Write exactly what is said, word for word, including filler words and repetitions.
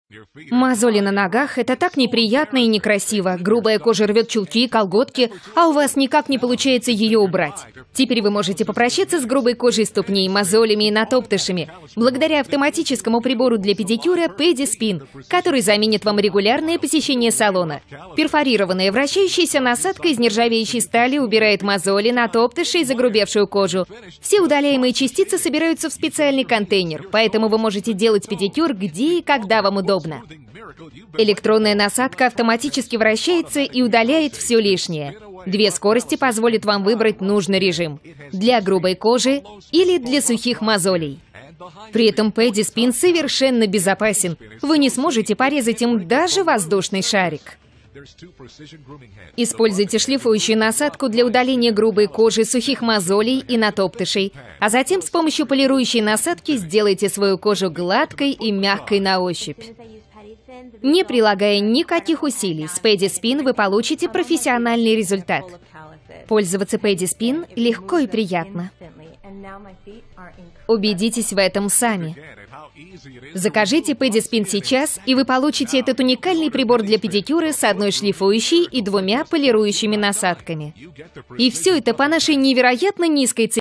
Мозоли на ногах – это так неприятно и некрасиво. Грубая кожа рвет чулки и колготки, а у вас никак не получается ее убрать. Теперь вы можете попрощаться с грубой кожей ступней, мозолями и натоптышами благодаря автоматическому прибору для педикюра PediSpin, который заменит вам регулярное посещение салона. Перфорированная вращающаяся насадка из нержавеющей стали убирает мозоли, натоптыши и загрубевшую кожу. Все удаляемые частицы собираются в специальный контейнер, поэтому вы можете делать педикюр где и когда вам удобно. Электронная насадка автоматически вращается и удаляет все лишнее. Две скорости позволят вам выбрать нужный режим – для грубой кожи или для сухих мозолей. При этом PediSpin совершенно безопасен. Вы не сможете порезать им даже воздушный шарик. Используйте шлифующую насадку для удаления грубой кожи, сухих мозолей и натоптышей, а затем с помощью полирующей насадки сделайте свою кожу гладкой и мягкой на ощупь. Не прилагая никаких усилий, с PediSpin вы получите профессиональный результат. Пользоваться PediSpin легко и приятно. Убедитесь в этом сами. Закажите PediSpin сейчас, и вы получите этот уникальный прибор для педикюра с одной шлифующей и двумя полирующими насадками. И все это по нашей невероятно низкой цене.